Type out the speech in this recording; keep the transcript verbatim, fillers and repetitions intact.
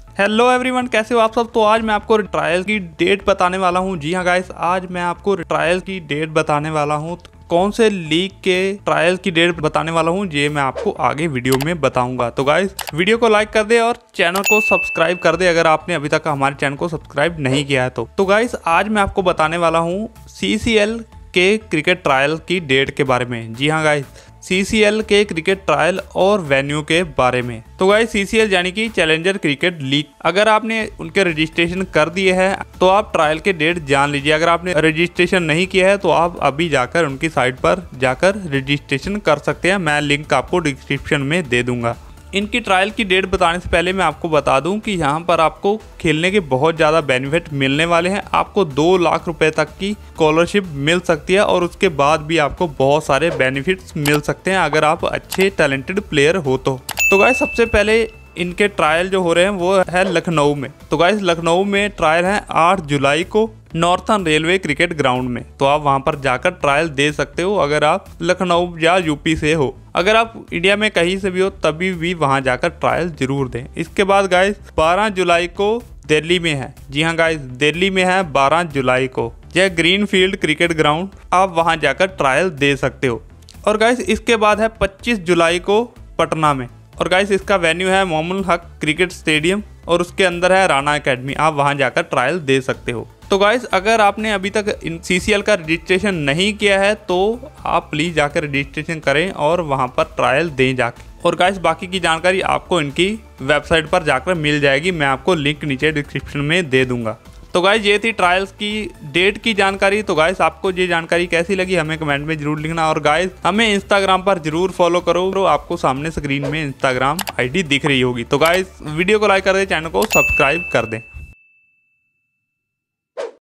Hello everyone, कैसे हो आप सब। तो आज मैं आपको ट्रायल की डेट बताने वाला हूं। जी हां गाइस, आज मैं आपको ट्रायल की डेट बताने वाला हूं। कौन से लीग के ट्रायल की डेट बताने वाला हूं, ये मैं आपको आगे वीडियो में बताऊंगा। तो गाइस वीडियो को लाइक कर दे और चैनल को सब्सक्राइब कर दे अगर आपने अभी तक हमारे चैनल को सब्सक्राइब नहीं किया है तो। तो गाइस आज मैं आपको बताने वाला हूं सी सी एल के क्रिकेट ट्रायल की डेट के बारे में। जी हाँ गाइस, सी सी एल के क्रिकेट ट्रायल और वेन्यू के बारे में। तो गाइस सी सी एल यानी कि चैलेंजर क्रिकेट लीग, अगर आपने उनके रजिस्ट्रेशन कर दिए हैं तो आप ट्रायल के डेट जान लीजिए। अगर आपने रजिस्ट्रेशन नहीं किया है तो आप अभी जाकर उनकी साइट पर जाकर रजिस्ट्रेशन कर सकते हैं। मैं लिंक आपको डिस्क्रिप्शन में दे दूंगा। इनकी ट्रायल की डेट बताने से पहले मैं आपको बता दूं कि यहाँ पर आपको खेलने के बहुत ज़्यादा बेनिफिट मिलने वाले हैं। आपको दो लाख रुपए तक की स्कॉलरशिप मिल सकती है और उसके बाद भी आपको बहुत सारे बेनिफिट्स मिल सकते हैं अगर आप अच्छे टैलेंटेड प्लेयर हो तो। तो गाइस सबसे पहले इनके ट्रायल जो हो रहे हैं वो है लखनऊ में। तो गाइस लखनऊ में ट्रायल है आठ जुलाई को नॉर्थन रेलवे क्रिकेट ग्राउंड में। तो आप वहां पर जाकर ट्रायल दे सकते हो अगर आप लखनऊ या यूपी से हो। अगर आप इंडिया में कहीं से भी हो तभी भी वहां जाकर ट्रायल जरूर दें। इसके बाद गाइस बारह जुलाई को दिल्ली में है। जी हाँ गाइस, दिल्ली में है बारह जुलाई को यह ग्रीन फील्ड क्रिकेट ग्राउंड, आप वहां जाकर ट्रायल दे सकते हो। और गाइस इसके बाद है पच्चीस जुलाई को पटना में। और गाइस इसका वेन्यू है मोमुल हक क्रिकेट स्टेडियम और उसके अंदर है राणा एकेडमी, आप वहां जाकर ट्रायल दे सकते हो। तो गाइस अगर आपने अभी तक सी सी एल का रजिस्ट्रेशन नहीं किया है तो आप प्लीज़ जाकर रजिस्ट्रेशन करें और वहां पर ट्रायल दें जाके। और गाइस बाकी की जानकारी आपको इनकी वेबसाइट पर जाकर मिल जाएगी, मैं आपको लिंक नीचे डिस्क्रिप्शन में दे दूंगा। तो गाइस ये थी ट्रायल्स की डेट की जानकारी। तो गाइस आपको ये जानकारी कैसी लगी हमें कमेंट में जरूर लिखना। और गाइस हमें इंस्टाग्राम पर जरूर फॉलो करो, तो आपको सामने स्क्रीन में इंस्टाग्राम आई डी दिख रही होगी। तो गाइस वीडियो को लाइक कर दे, चैनल को सब्सक्राइब कर दें।